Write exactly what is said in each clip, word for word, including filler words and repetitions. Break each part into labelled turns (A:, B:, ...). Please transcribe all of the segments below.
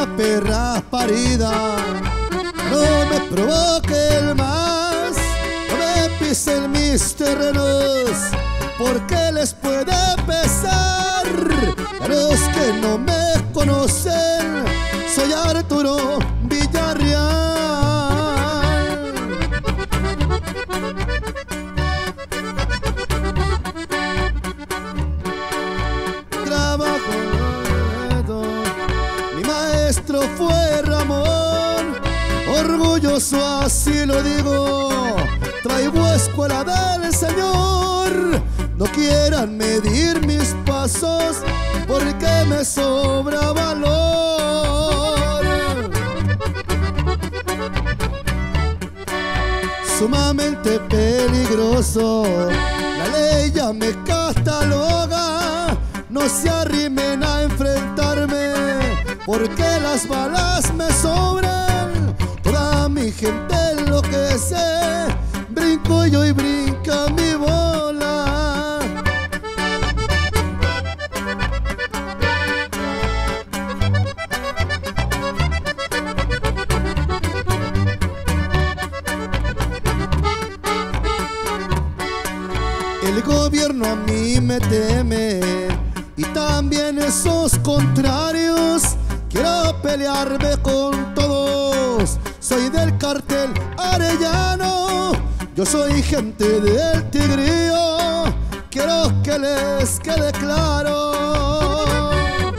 A: una perra parida. No me provoquen más, no me pisen mis terrenos, porque les puede pesar. A los que no me conocen, soy Arturo Villarreal. Trabajo, mi maestro fue Ramón, orgulloso así lo digo. Traigo escuela del Señor. No quieran medir mis pasos, porque me sobra valor. Sumamente peligroso, la ley ya me cataloga. No se arrimen a enfrentarme, porque las balas me sobran. Toda mi gente enloquece, brinco yo y brinca mi bola. El gobierno a mí me teme, y también esos contrarios. Quiero pelearme con todos, soy del cartel Arellano. Yo soy gente del Tigrillo, quiero que les quede claro.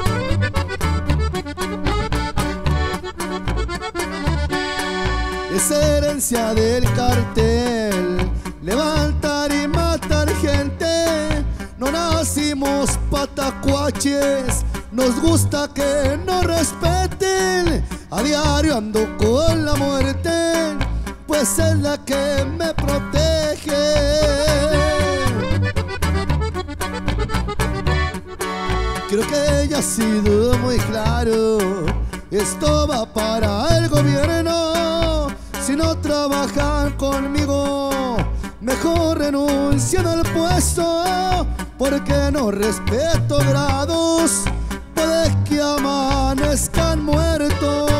A: Es herencia del cartel levantar y matar gente. No nacimos patacuaches, nos gusta que nos respeten. A diario ando con la muerte, pues es la que me protege. Creo que ya ha sido muy claro, esto va para el gobierno. Si no trabajan conmigo, mejor renuncian al puesto, porque no respeto grados, puede que amanezcan muertos.